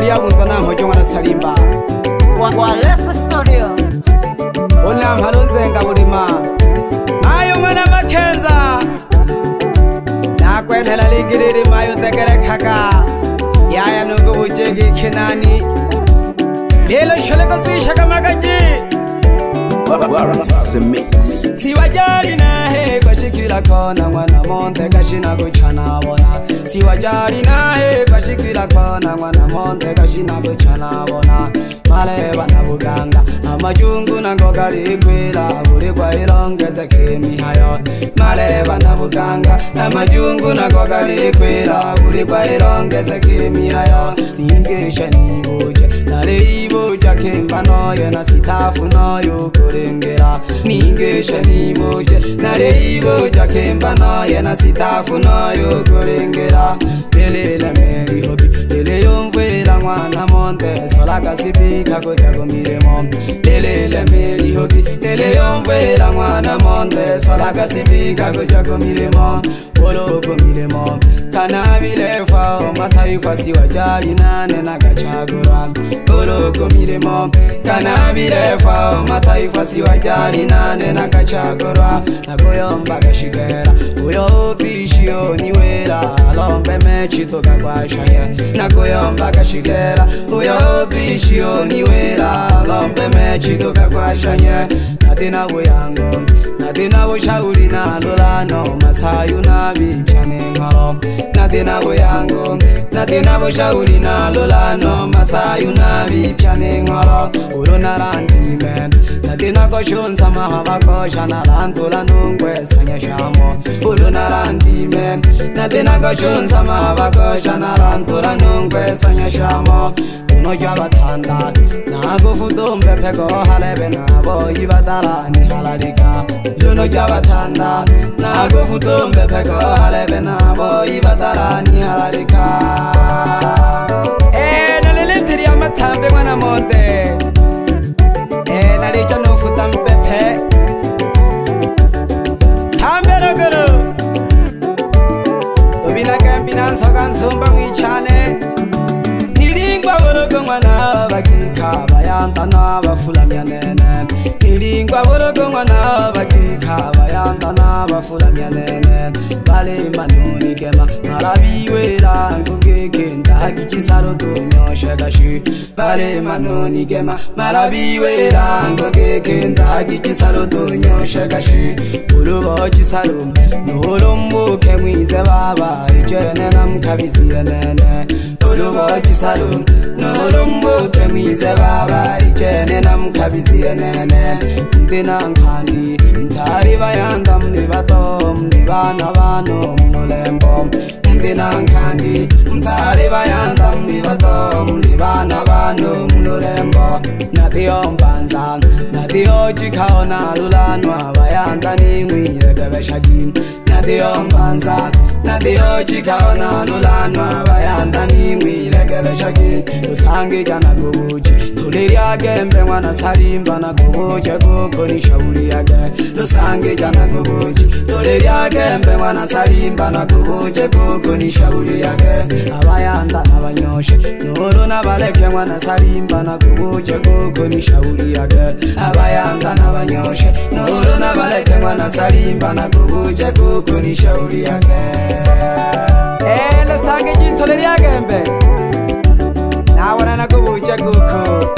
yabunga naho jwa na salimba wa Lesa Studio ona mhalonzenga bulima mayo mwana makenza nakwethela ligiriri mayo tekere khaka yaya nungu bujegi kinani lelo sholeko tsishaka magaji siwajali nahe kwashikila kona mwana monde kashina kuchana bona siwajali nahe kwashikila kona mwana monde kashina kuchana bona male bana buganga amajungu nango kalikwila buli kwa ilongeze kemihayo male bana buganga amajungu nango kalikwila buli kwa ilongeze kemihayo ningesha nibuje nalibuja kemba noyo na sitafu noyo kurengera ningesha nibuje nalibuja kemba noyo na sitafu noyo kurengera lelele meri hobi lele yomvela mwana monde solaka sipika koja gomiremo lelele meri hobi lele yomvela mwana monde solaka sipika koja gomiremo bolo gomiremo kanabile fa mataifa siwajali nane nakachagura bolo gomiremo kanabile fa mataifa siwajali nane nakachagura nagoyomba gashigera uyo pishio niwela alombe mechi toka kwa shaye nagoyomba gashigera uyo pishio niwela alombe mechi toka kwa shaye natina boyango natina boshauri na lolano masayu na bipyane ngalo natina boyango natina boshauri na lolano masayu na bipyane ngalo urona randimen natina koshonza mahaba koshana lantola nungwe sanya shamo urona randimen natina koshonza mahaba koshana lantola nungwe sanya shamo uno jabatanda nago fudombe peko halebe nabo ibatala ni halalika uno jabatanda nago fudombe peko halebe nabo ibatala ni halalika nalelentiri amatambe mwana monde nalicha nofuta mpepe hamberogoro domina kambina nsoga mwichane nilingwa borogo mwana bakika bayanta n'abafulamya nene nilingwa borogo mwana bakika bayanta n'abafulamya nene bale manuni gema marabiwera ngugege ndagikisaro dunyoshe gashi bale manuni gema marabiwera ngugege ndagikisaro dunyoshe gashi urubo kisaro nurumbuke mwize baba ijene namkabiziye nene urubo kisaro nurumbuke mwize baba ijene namkabiziye nene ndina nkani ndari bayanda mni bato mni bana bano mulembo ndina nkani ndari bayanda mni bato mni bana bano mulembo nadiyo mbanza nadiyo chikaona lulanwa bayanda ni mwirege beshagi nadiyo mbanza nadiyo chikaona lulanwa bayanda ni mwirege beshagi usange jana gubuji tuliria gembe mwana salimba na gubuji kuko ni shauri yake usange jana gubuji tuliria gembe mwana salimba na gubuji kuko ni shauri yake abayanda abanyoshe nuru na baleke mwana salimba na gubuji kuko ni shauri yake abayanda n'abanyoshe nuru na baleke mwana salimba na gubuji kuko ni shauri yake lesange jitoleria gembe nawana na gubuji kuko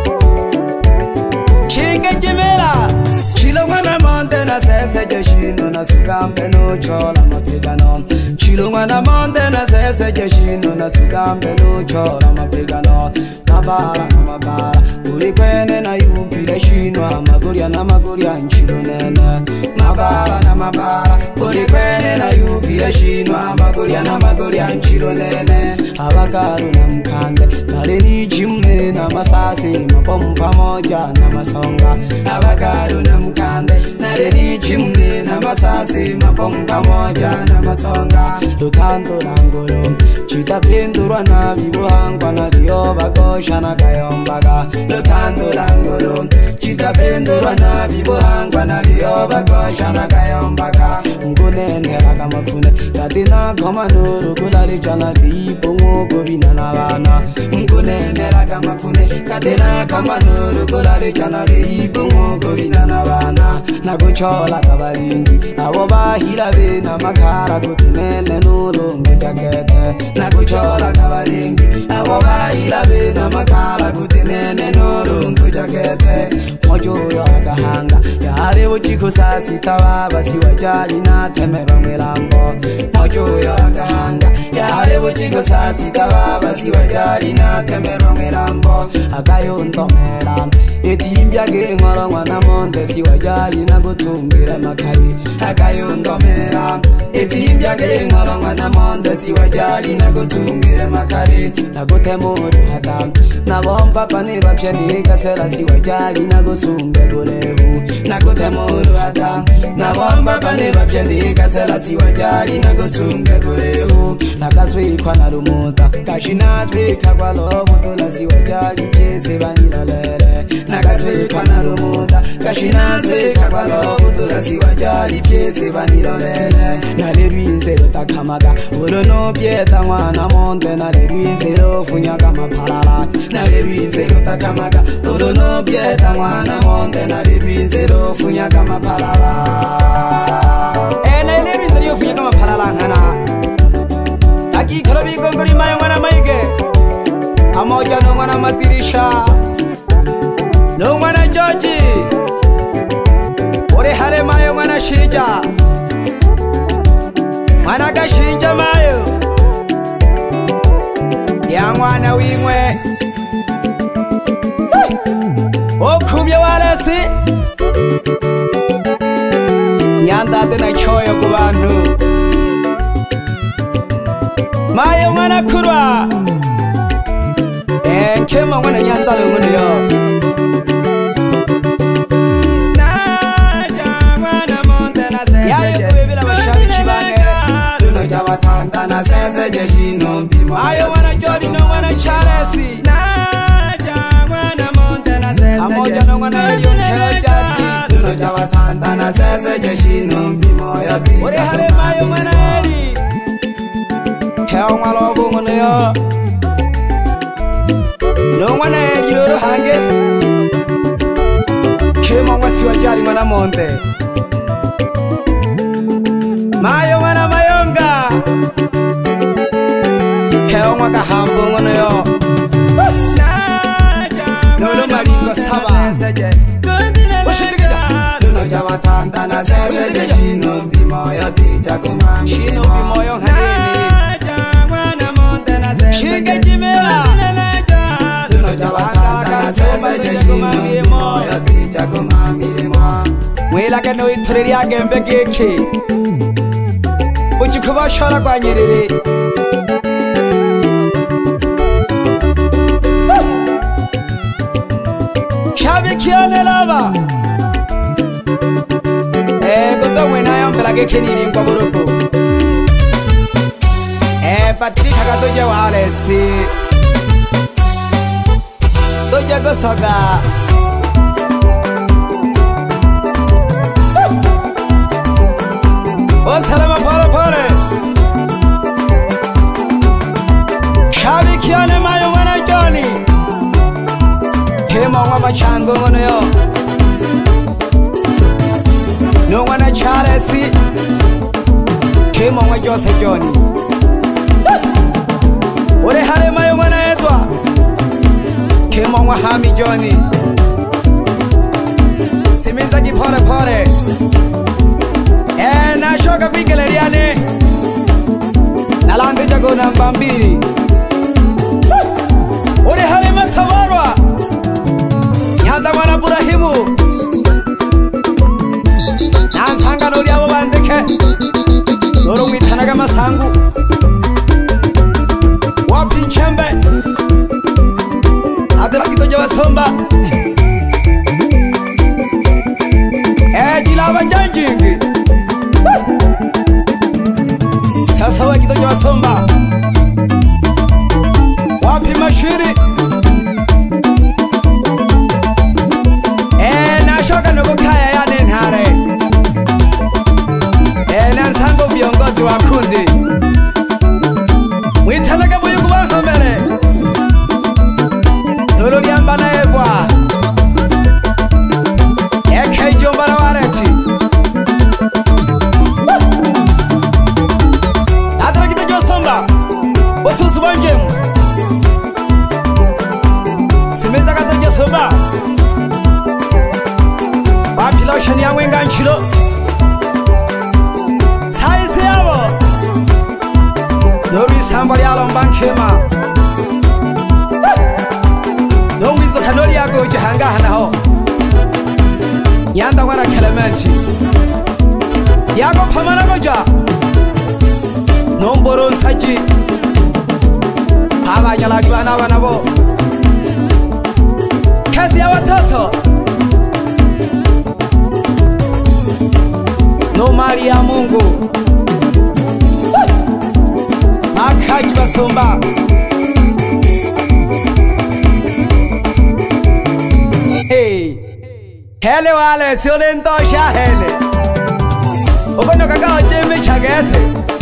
chinge jimela chilo mwana monde na sese jeshino na sugambe no chola mapigano chilo mwana monde na sese jeshino na sugambe no chola mapigano nabara na mabara uri kwene na yubire shino amaguria nchilo nene mabara na mabara uri kwene na yubire shino amaguria nchilo nene abagaru na mkande naleni jimne na masasi mapompa moja na masonga abagaru na mkande naleni jimne na masasi mapompa moja na masonga lutandulangulu chitapindurwa na vibuhangwa naliyo bakosha na kayombaga lutandulangulu chitapindurwa na vibuhangwa naliyo bakosha na kayombaga nguneneraga makune katina komanuru kulalijana lipunguko binana bana nguneneraga makune katina komanuru kulalijana lipunguko binana bana naguchola kabalingi abo bahira bena makara kutinene nulungu jakete naguchola kabalingi abo bahira bena makara kutinene nulungu jakete mojo yo agahanga yare buchiko sasita baba siwajali na temera mwilambo mojo yo agahanga yare buchiko sasita baba siwajali na temera mwilambo akayundo mera etimbya gengora mwana monde siwajali na gutumbira makari akayundo mera etimbya gengora mwana monde siwajali na gutumbira makari nagutemuru hata na bomba panira pyani kasera siwajali na gusumbe gulehu nagutemuru hata na bomba panira pyani kasera siwajali na gusumbe gulehu nakazwikwa na rumuta kashinazwika kwa lobutula siwajali kese banira lere nakazwikwa na rumuta kashinazwika kwa lobutula siwajali kese banira lere nalerwinze rutakamaga uruno pyeta mwana monde nalerwinze rofunyaga mapalala nalerwinze rutakamaga uruno pyeta mwana monde nalerwinze rofunyaga mapalala nalerwinze rofunyaga mapalala ngana aki kharabi gongori mayo mwana maige amoja no mwana matirisha no mwana joji ore hare mayo mwana shirija mwana ka shirija mayo ya mwana wimwe okumye walesi nyandade na choyo ku bantu mayo mwana kurwa kema mwana nyanzalo ngono yo naja mwana monte na sese yayo kubebela bashabi chibane luno jabatanda na sese jeshino mpimo mayo mwana jodi no mwana charesi naja mwana monte na sese amoja no mwana elion kejati luno jabatanda na sese jeshino mpimo yati ore hare mayo mwana eli keo malobo ngono yo no mwana eliro hange kema wasi wajali mwana monde mayo mwana mayonga keo mwaka hambo ngono yo nolo malingo saba ushitikija nuno jabatanda na sese jeshino mpimo yatija kumami shino mpimo yo hanini shike jimela mwela kano itureri agembe geke uchikuba shora kwa nyerere chabe kione lava goto mwena yombela geke niri mkwa buruku Patrick akatoja walesi toja gosoga o salama pore pore shabi kione mayo mwana joni kema mwa machango ngono yo no mwana charesi kema mwa jose joni ore hare mayo mwana edwa kema mwa hami joni simiza kipore pore na shoka pikele liane nalande jago namba 2 ore hare matawarwa nyanda mwana burahimu nansanga noli abo bandeke noro mwitanaga masangu wapi nchembe adira kitoja wasomba dilava janjingi sasa sawa kidogo wasomba wapi mashiri nashoka noko kaya ya nenhare nansango viongozi wa kundi mwitanaga buyugu bankomere nuru liamba na evwa eke jombara wareti nadara kita jo somba bosusu banjemu simeza kato jo somba wapilo shani ya wenga nchilo saisi yabo nori samba yalo mbankema nongizo kanori yago jahanga hanaho yanda wara kelementi yago pamana goja nomboro nsaji abanyala dibana banabo kazi ya watoto no mali ya Mungu makaji basomba hey hele wale sione ndosha hele okono kaka ojeme chagete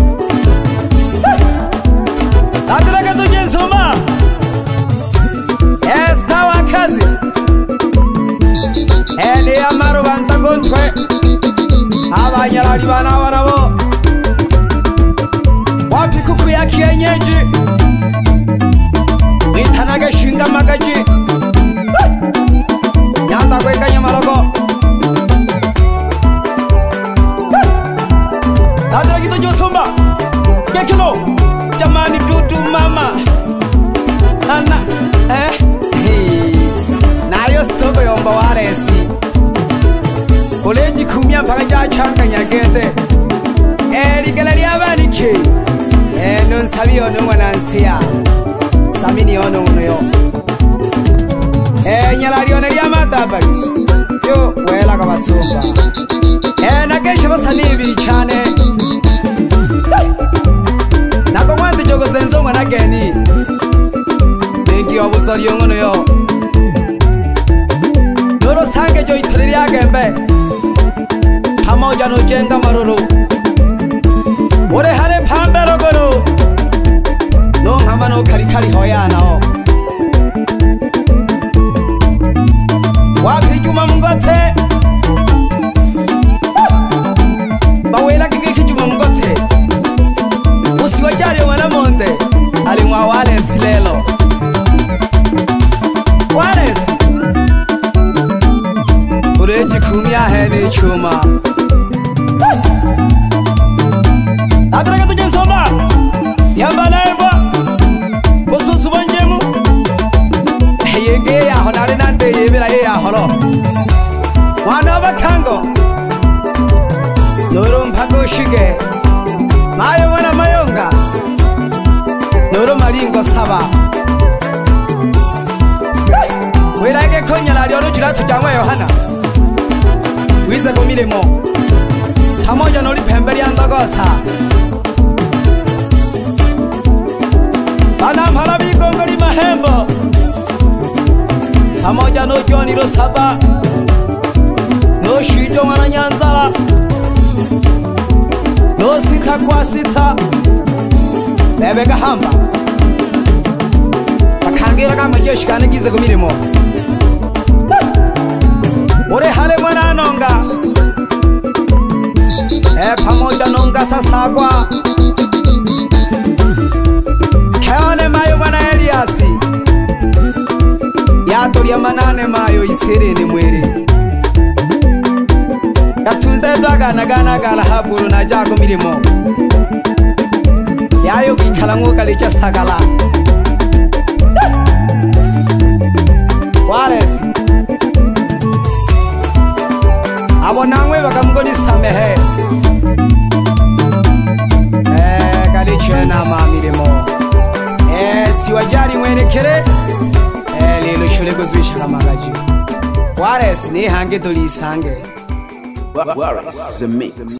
adira kato jensoma esta wakazi hele amaro banza kontwe abanyalali bana barabo wapi kuku ya kienyeji mitanaga shinga magaji nyanda kwekanya maloko nadra kito josomba kekilo jamani dudu mama ana nayo stoko yomba waresi koleji kumya mpaka jachanga nyagete ligala lyabanike nonsabi ono mwana nseya samini ono uno yo nyala liona lyamadabali yo wela kabasomba nagesha basanibiri cyane nako mwande jogo zenzongwa nageni nengi wabuzori ngono yo doro sange jo itori yagembe pamoja no jenga maroro ore hare pambero goro no hamano kari hoyana o wapi juma mungote bawela kiki juma mungote usiwajali wana monde alimwa wale silelo wale ureji kumya hene chuma adra kato jensoma yamba naewa bosusu banjemu yenge ya honare nande yebela ya holo wana bakango noro mpago shige mayo wana mayonga noro maringo saba werage konyala lyo jiratu jamwa Yohana wiza gomiremo pamoja noli pembeli andogosa bana mpala bigongoli mahembo pamoja no John Rosaba no Shijo mwana Nyanzala no Sika kwa sita nebega hamba akangira kama jeshi kanigize kumirimo ore hale mwana nonga pamoja nonga sasagwa kaone mayo mwana Eliasi yatori ya manane mayo isere ni mwere yatunze dwagana gana gala haburu na jago mirimo yayo kikala ngoka lecha sagala waresi abo namwe bakamugoni samehe kalichena mamirimo siwajali mwenekere lelo shule gozwisha kamagaji waresi ni hange doli sange Waris the mix.